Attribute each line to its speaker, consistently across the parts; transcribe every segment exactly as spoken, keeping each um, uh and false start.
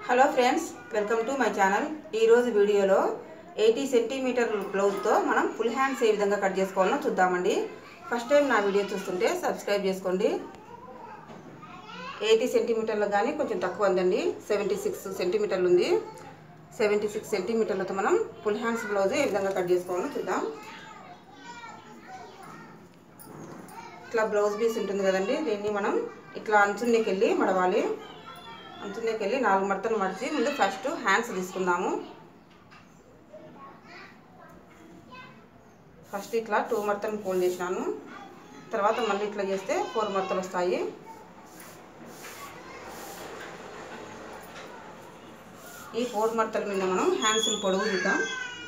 Speaker 1: Hello friends, welcome to my channel. ఈరోజు వీడియోలో eighty centimetre బ్లౌజ్తో మనం ఫుల్ హ్యాండ్స్ ఏ విధంగా కట్ చేసుకోవాలో చూద్దామండి. ఫస్ట్ టైం నా వీడియో చూస్తుంటే సబ్స్క్రైబ్ చేసుకోండి. ఎయిటీ సెంటీమీటర్లు కానీ కొంచెం తక్కువ ఉందండి, సెవెంటీ సిక్స్ సెంటీమీటర్లు ఉంది. సెవెంటీ సిక్స్ సెంటీమీటర్లతో మనం ఫుల్ హ్యాండ్స్ బ్లౌజ్ ఏ విధంగా కట్ చేసుకోవాలో చూద్దాం. ఇట్లా బ్లౌజ్ పీస్ ఉంటుంది కదండి, దీన్ని మనం ఇట్లా అంచుల్లోకి వెళ్ళి మడవాలి. అంచుల్లోకి వెళ్ళి నాలుగు మడతలు మడిచి ముందు ఫస్ట్ హ్యాండ్స్ తీసుకుందాము. ఫస్ట్ ఇట్లా టూ మడతలు ఫోల్డ్ చేసినాను, తర్వాత మళ్ళీ ఇట్లా చేస్తే ఫోర్ మడతలు వస్తాయి. ఈ ఫోర్ మడతల మీద మనం హ్యాండ్స్ పొడవు చూద్దాం.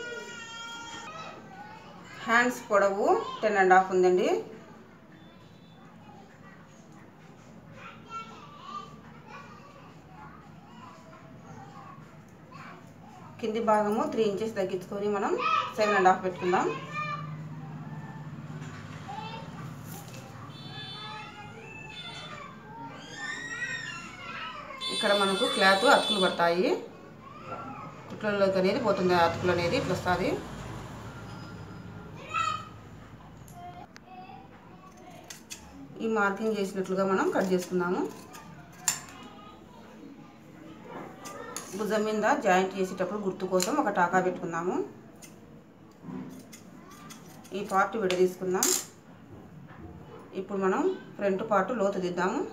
Speaker 1: హ్యాండ్స్ పొడవు టెన్ అండ్ హాఫ్ ఉందండి. కింది భాగము త్రీ ఇంచెస్ తగ్గించుకొని మనం సెవెన్ అండ్ హాఫ్ పెట్టుకుందాం. ఇక్కడ మనకు క్లాత్ అతుకులు పడతాయి, కుట్లలోకి అనేది పోతుంది, అతుకులు అనేది ఇట్లా వస్తుంది. ఈ మార్కింగ్ చేసినట్లుగా మనం కట్ చేసుకుందాము. భుజం మీద జాయింట్ చేసేటప్పుడు గుర్తు కోసం ఒక టాకా పెట్టుకుందాము. ఈ పార్ట్ విడదీసుకుందాం. ఇప్పుడు మనం ఫ్రంట్ పార్ట్ లోతు దిద్దాము.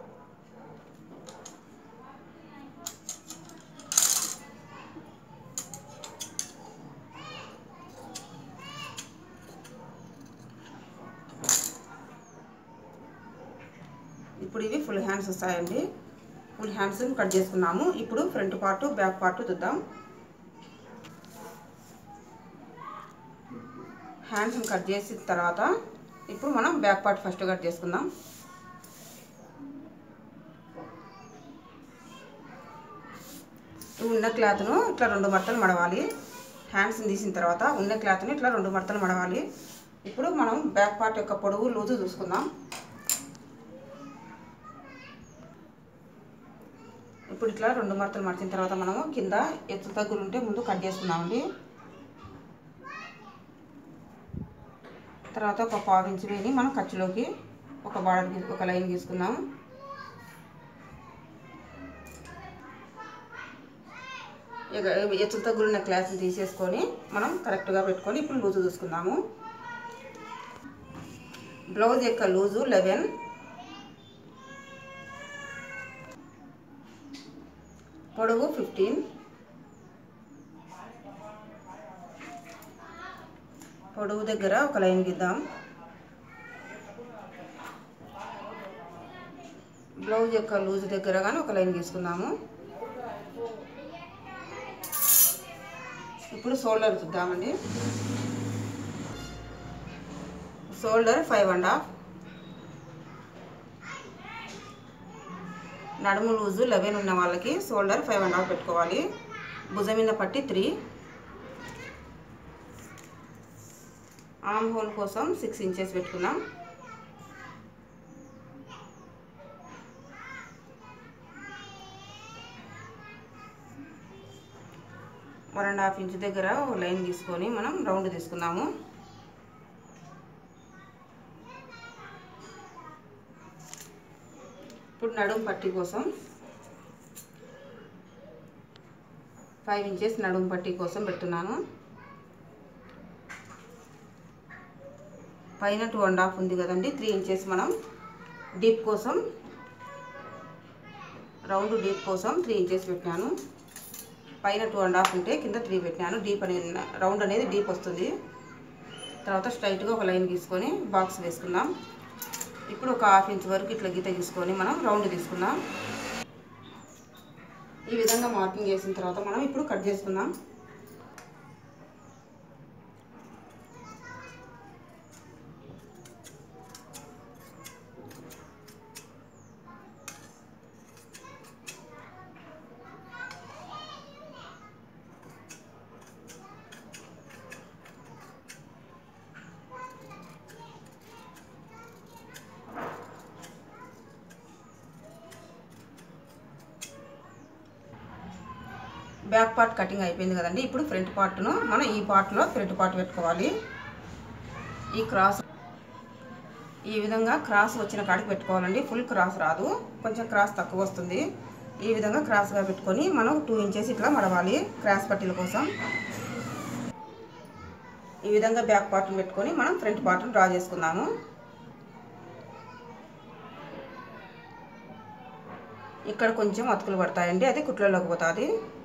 Speaker 1: ఇప్పుడు ఇవి ఫుల్ హ్యాండ్స్ వస్తాయండి. ఫుల్ హ్యాండ్స్ కట్ చేసుకున్నాము. ఇప్పుడు ఫ్రంట్ పార్ట్ బ్యాక్ పార్ట్ చూద్దాం. హ్యాండ్స్ కట్ చేసిన తర్వాత ఇప్పుడు మనం బ్యాక్ పార్ట్ ఫస్ట్ కట్ చేసుకుందాం. ఉన్న క్లాత్ను ఇట్లా రెండు మడతలు మడవాలి. హ్యాండ్స్ని తీసిన తర్వాత ఉన్న క్లాత్ను ఇట్లా రెండు మడతలు మడవాలి. ఇప్పుడు మనం బ్యాక్ పార్ట్ యొక్క పొడవు లూజు చూసుకుందాం. ఇప్పుడు ఇట్లా రెండు మడతలు మడిచిన తర్వాత మనము కింద ఎత్తు తగ్గులు ఉంటే ముందు కట్ చేసుకుందామండి. తర్వాత ఒక పావు ఇంచు వేని మనం ఖర్చులోకి ఒక బార్డర్ ఒక లైన్ గీసుకుందాం. ఎత్తు తగ్గులున్న క్లాత్ని తీసేసుకొని మనం కరెక్ట్గా పెట్టుకొని ఇప్పుడు లూజు చూసుకుందాము. బ్లౌజ్ యొక్క లూజు లెవెన్, పొడవు ఫిఫ్టీన్, పొడవు దగ్గర ఒక లైన్ గీద్దాం. బ్లౌజ్ యొక్క లూజ్ దగ్గర కానీ ఒక లైన్ గీసుకుందాము. ఇప్పుడు షోల్డర్ చూద్దామండి. షోల్డర్ ఫైవ్ అండ్ హాఫ్, నడుము లూజు లెవెన్ ఉన్న వాళ్ళకి షోల్డర్ ఫైవ్ అండ్ హాఫ్ పెట్టుకోవాలి. భుజం మీద పట్టి త్రీ, ఆర్మ్ హోల్ కోసం సిక్స్ ఇంచెస్ పెట్టుకుందాం. వన్ అండ్ హాఫ్ ఇంచ్ దగ్గర ఒక లైన్ తీసుకొని మనం రౌండ్ తీసుకుందాము. ఇప్పుడు నడుము పట్టి కోసం ఫైవ్ ఇంచెస్ నడుము పట్టి కోసం పెడుతున్నాను. పైన టూ అండ్ హాఫ్ ఉంది కదండి, త్రీ ఇంచెస్ మనం డీప్ కోసం రౌండ్ డీప్ కోసం త్రీ ఇంచెస్ పెట్టినాను. పైన టూ అండ్ హాఫ్ ఉంటే కింద త్రీ పెట్టినాను. డీప్ అనేది రౌండ్ అనేది డీప్ వస్తుంది. తర్వాత స్ట్రైట్గా ఒక లైన్ గీసుకొని బాక్స్ వేసుకుందాం. ఇప్పుడు ఒక హాఫ్ ఇంచ్ వరకు ఇట్లా గీత గీసుకొని మనం రౌండ్ తీసుకుందాం. ఈ విధంగా మార్కింగ్ చేసిన తర్వాత మనం ఇప్పుడు కట్ చేసుకుందాం. బ్యాక్ పార్ట్ కటింగ్ అయిపోయింది కదండి. ఇప్పుడు ఫ్రంట్ పార్ట్ను మనం ఈ పార్ట్లో ఫ్రంట్ పార్ట్ పెట్టుకోవాలి. ఈ క్రాస్ ఈ విధంగా క్రాస్ వచ్చిన కాడికి పెట్టుకోవాలండి. ఫుల్ క్రాస్ రాదు, కొంచెం క్రాస్ తక్కువ వస్తుంది. ఈ విధంగా క్రాస్గా పెట్టుకొని మనం టూ ఇంచెస్ ఇట్లా మడవాలి క్రాస్ పట్టీల కోసం. ఈ విధంగా బ్యాక్ పార్ట్ని పెట్టుకొని మనం ఫ్రంట్ పార్ట్ని డ్రా చేసుకుందాము. ఇక్కడ కొంచెం అతుకులు పడతాయండి, అది కుట్లలోకి పోతుంది.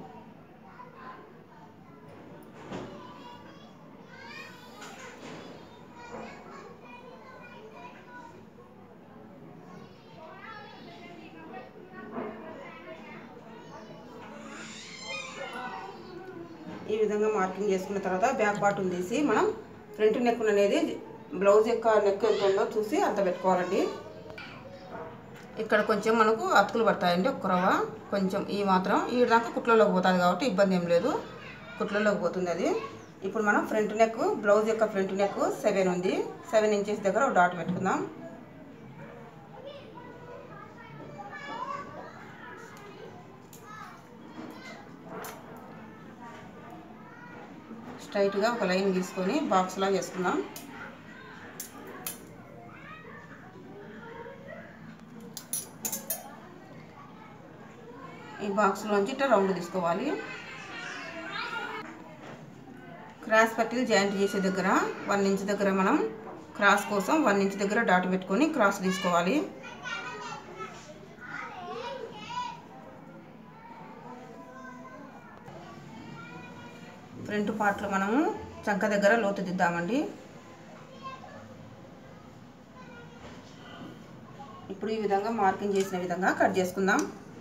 Speaker 1: ఈ విధంగా మార్కింగ్ చేసుకున్న తర్వాత బ్యాక్ పార్ట్ని తీసి మనం ఫ్రంట్ నెక్ అనేది బ్లౌజ్ యొక్క నెక్ ఎంత ఉందో చూసి అంత పెట్టుకోవాలండి. ఇక్కడ కొంచెం మనకు అతుకులు పడతాయండి, ఒక్క రవ్వ కొంచెం ఈ మాత్రం. ఈ దాకా కుట్లలోకి పోతుంది కాబట్టి ఇబ్బంది ఏం లేదు, కుట్లలోకి పోతుంది అది. ఇప్పుడు మనం ఫ్రంట్ నెక్ బ్లౌజ్ యొక్క ఫ్రంట్ నెక్ సెవెన్ ఉంది, సెవెన్ ఇంచెస్ దగ్గర ఒక డాట్ పెట్టుకుందాం. స్ట్రైట్గా ఒక లైన్ గీసుకొని బాక్స్ లాగా వేసుకుందాం. ఈ బాక్స్లోంచి ఇట్లా రౌండ్ తీసుకోవాలి. క్రాస్ పట్టీలు జాయింట్ చేసే దగ్గర వన్ ఇంచ్ దగ్గర మనం క్రాస్ కోసం వన్ ఇంచ్ దగ్గర డాట్ పెట్టుకొని క్రాస్ తీసుకోవాలి. ఫ్రంట్ పార్ట్లో మనము చంక దగ్గర లోతు దిద్దామండి. ఇప్పుడు ఈ విధంగా మార్కింగ్ చేసిన విధంగా కట్ చేసుకుందాం.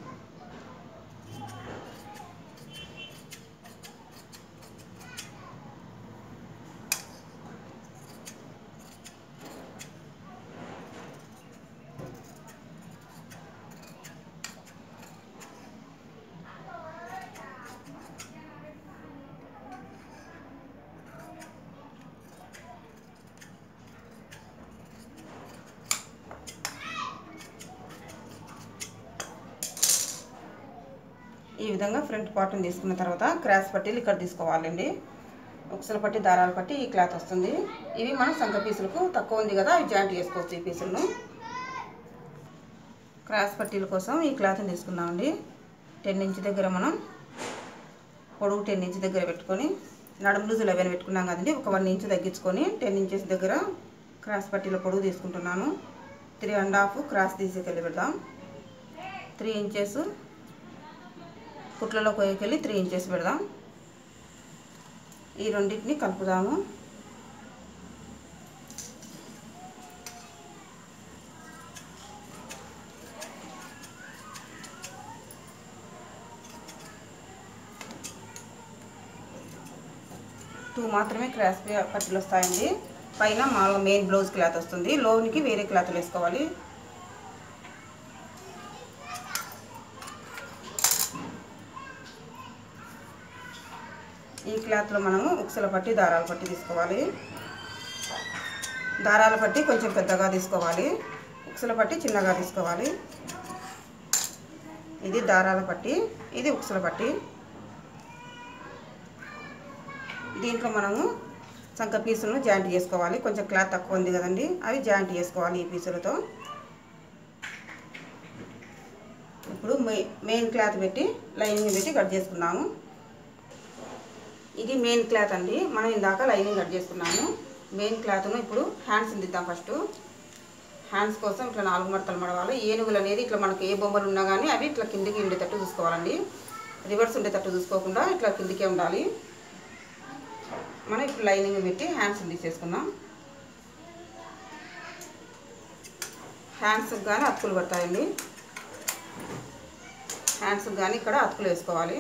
Speaker 1: ఈ విధంగా ఫ్రంట్ పార్ట్ని తీసుకున్న తర్వాత క్రాస్ పట్టీలు ఇక్కడ తీసుకోవాలండి. ఉక్సల పట్టి దారాల పట్టి ఈ క్లాత్ వస్తుంది. ఇవి మనం సంక పీసులకు తక్కువ ఉంది కదా, అవి జాయింట్ చేసుకోవచ్చు. ఈ పీసులను క్రాస్ పట్టీల కోసం ఈ క్లాత్ని తీసుకుందామండి. టెన్ ఇంచ్ దగ్గర మనం పొడవు టెన్ ఇంచ్ దగ్గర పెట్టుకొని నడుము లూజు లెవెన్ పెట్టుకున్నాం కదండి, ఒక వన్ ఇంచ్ తగ్గించుకొని టెన్ ఇంచెస్ దగ్గర క్రాస్ పట్టీల పొడవు తీసుకుంటున్నాను. త్రీ అండ్ హాఫ్ క్రాస్ తీసేకెళ్ళి పెడదాం. త్రీ ఇంచెస్ కుట్లలో కొయ్యకెళ్ళి త్రీ ఇంచెస్ పెడదాం. ఈ రెండింటిని కలుపుదాము. టూ మాత్రమే క్రాస్ పట్టీలు వస్తాయండి. పైన మామూలుగా మెయిన్ బ్లౌజ్ క్లాత్ వస్తుంది, లోనికి వేరే క్లాత్లు వేసుకోవాలి. ఈ క్లాత్లో మనము ఉక్సల పట్టి దారాల పట్టి తీసుకోవాలి. దారాల పట్టి కొంచెం పెద్దగా తీసుకోవాలి, ఉక్సల పట్టి చిన్నగా తీసుకోవాలి. ఇది దారాల పట్టి, ఇది ఉక్సల పట్టి. దీంట్లో మనము సంక పీసులను జాయింట్ చేసుకోవాలి. కొంచెం క్లాత్ తక్కువ ఉంది కదండి, అవి జాయింట్ చేసుకోవాలి ఈ పీసులతో. ఇప్పుడు మెయిన్ క్లాత్ పెట్టి లైనింగ్ పెట్టి కట్ చేసుకున్నాము. ఇది మెయిన్ క్లాత్ అండి, మనం ఇందాక లైనింగ్ కట్ చేసుకున్నాము. మెయిన్ క్లాత్ను ఇప్పుడు హ్యాండ్స్ దిద్దాం. ఫస్ట్ హ్యాండ్స్ కోసం ఇట్లా నాలుగు మడతలు మడవాలి. ఏనుగులు అనేది ఇట్లా మనకు ఏ బొమ్మలు ఉన్నా కానీ అవి ఇట్లా కిందికి ఉండేటట్టు చూసుకోవాలండి, రివర్స్ ఉండేటట్టు చూసుకోకుండా ఇట్లా కిందికే ఉండాలి. మనం ఇప్పుడు లైనింగ్ పెట్టి హ్యాండ్స్ తీసేసుకుందాం. హ్యాండ్స్కి కానీ అతుకులు పడతాయండి, హ్యాండ్స్కి కానీ ఇక్కడ అతుకులు వేసుకోవాలి.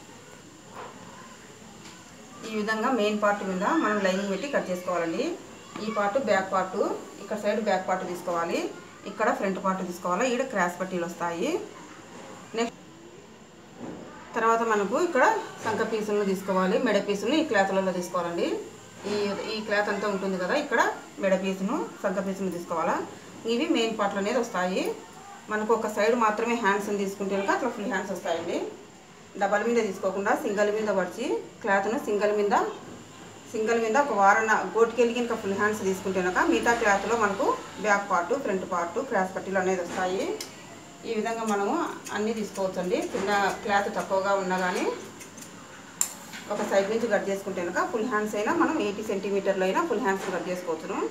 Speaker 1: ఈ విధంగా మెయిన్ పార్ట్ మీద మనం లైనింగ్ పెట్టి కట్ చేసుకోవాలండి. ఈ పార్ట్ బ్యాక్ పార్ట్, ఇక్కడ సైడ్ బ్యాక్ పార్ట్ తీసుకోవాలి, ఇక్కడ ఫ్రంట్ పార్ట్ తీసుకోవాలి. ఇక్కడ క్రాస్ పట్టీలు వస్తాయి. నెక్స్ట్ తర్వాత మనకు ఇక్కడ సంక పీసులను తీసుకోవాలి, మెడ పీసులను ఈ క్లాత్లలో తీసుకోవాలండి. ఈ ఈ క్లాత్ అంతా ఉంటుంది కదా, ఇక్కడ మెడ పీసును సంక పీసును తీసుకోవాలా. ఇవి మెయిన్ పార్ట్లు అనేది వస్తాయి. మనకు ఒక సైడ్ మాత్రమే హ్యాండ్స్ని తీసుకుంటే కనుక అట్లా ఫుల్ హ్యాండ్స్ వస్తాయండి. డబల్ మీద తీసుకోకుండా సింగిల్ మీద పడిచి క్లాత్ను సింగిల్ మీద సింగిల్ మీద ఒక వారన గోటుకెళ్ళి ఇంకా ఫుల్ హ్యాండ్స్ తీసుకుంటేనక మిగతా క్లాత్లో మనకు back part front part cross పట్టీలు అనేది వస్తాయి. ఈ విధంగా మనము అన్నీ తీసుకోవచ్చండి. కింద క్లాత్ తక్కువగా ఉన్నా కానీ ఒక సైడ్ నుంచి కట్ చేసుకుంటేనక ఫుల్ హ్యాండ్స్ అయినా మనం ఎయిటీ సెంటీమీటర్లు అయినా ఫుల్ హ్యాండ్స్ కట్ చేసుకోవచ్చును.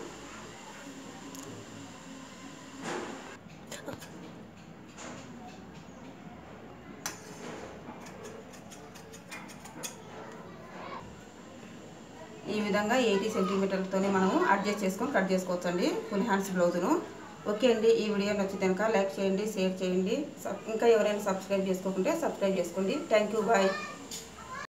Speaker 1: ఈ విధంగా ఎయిటీ సెంటీమీటర్లతోనే మనము అడ్జస్ట్ చేసుకొని కట్ చేసుకోవచ్చండి ఫుల్ హ్యాండ్స్ బ్లౌజును. ఓకే అండి, ఈ వీడియో నచ్చితే కనుక లైక్ చేయండి, షేర్ చేయండి. ఇంకా ఎవరైనా సబ్స్క్రైబ్ చేసుకోకుంటే సబ్స్క్రైబ్ చేసుకోండి. Thank you, bye.